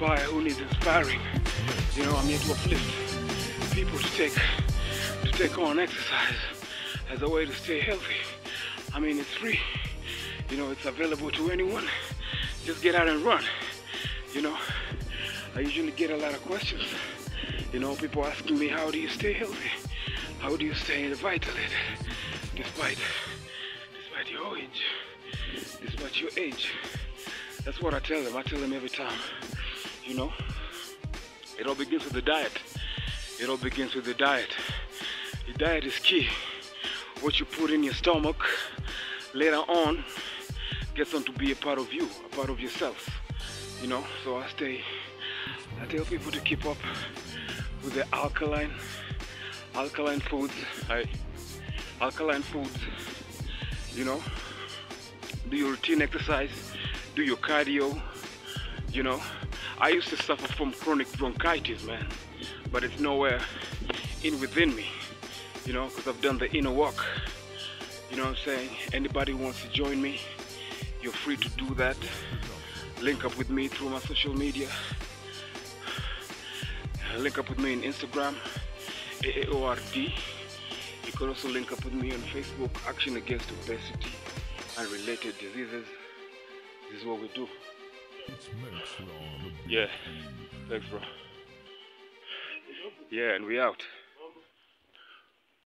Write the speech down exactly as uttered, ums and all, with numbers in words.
inspire who needs inspiring. You know, I'm here to uplift people to take to take on exercise as a way to stay healthy. I mean, it's free. You know, it's available to anyone. Just get out and run. You know, I usually get a lot of questions. You know, people asking me, how do you stay healthy? How do you stay revitalated despite despite your age? Despite your age. That's what I tell them. I tell them every time. You know, it all begins with the diet. It all begins with the diet. The diet is key. What you put in your stomach later on gets on to be a part of you, a part of yourself. You know, so I stay, I tell people to keep up with the alkaline, alkaline foods, I, alkaline foods, you know, do your routine exercise, do your cardio, you know. I used to suffer from chronic bronchitis, man, but it's nowhere in within me, you know, because I've done the inner work. You know what I'm saying? Anybody who wants to join me, you're free to do that. Link up with me through my social media. Link up with me on Instagram, A A O R D. You can also link up with me on Facebook, Action Against Obesity and Related Diseases. This is what we do. Yeah, thanks bro. Yeah, and we out.